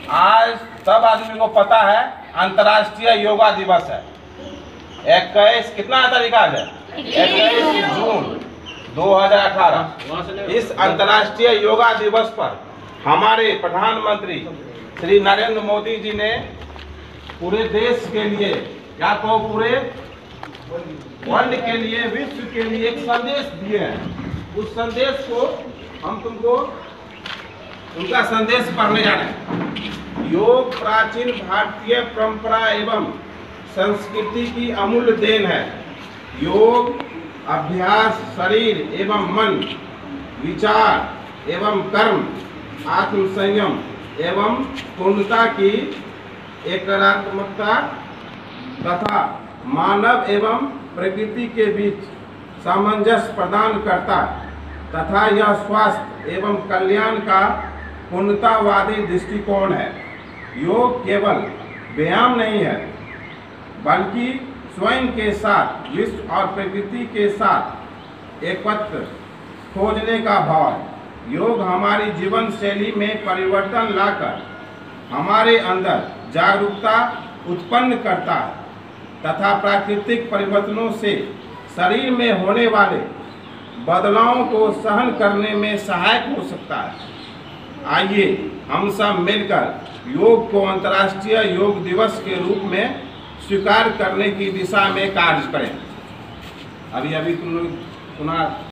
आज सब आदमी को पता है अंतर्राष्ट्रीय योगा दिवस है। 21 कितना तारीख आज है? 21 जून 2018। इस अंतर्राष्ट्रीय योगा दिवस पर हमारे प्रधानमंत्री श्री नरेंद्र मोदी जी ने पूरे देश के लिए, क्या कहो, पूरे वर्ल्ड के लिए, विश्व के लिए एक संदेश दिए हैं। उस संदेश को हम तुमको उनका संदेश पढ़ने जा रहे हैं। योग प्राचीन भारतीय परंपरा एवं संस्कृति की अमूल्य देन है। योग अभ्यास शरीर एवं मन, विचार एवं कर्म, आत्म संयम एवं पूर्णता की एकात्मकता तथा मानव एवं प्रकृति के बीच सामंजस्य प्रदान करता तथा यह स्वास्थ्य एवं कल्याण का पूर्णतावादी दृष्टिकोण है। योग केवल व्यायाम नहीं है, बल्कि स्वयं के साथ, विश्व और प्रकृति के साथ एकत्र खोजने का भाव है। योग हमारी जीवन शैली में परिवर्तन लाकर हमारे अंदर जागरूकता उत्पन्न करता है तथा प्राकृतिक परिवर्तनों से शरीर में होने वाले बदलावों को सहन करने में सहायक हो सकता है। आइए हम सब मिलकर योग को अंतर्राष्ट्रीय योग दिवस के रूप में स्वीकार करने की दिशा में कार्य करें। अभी तुम लोग सुना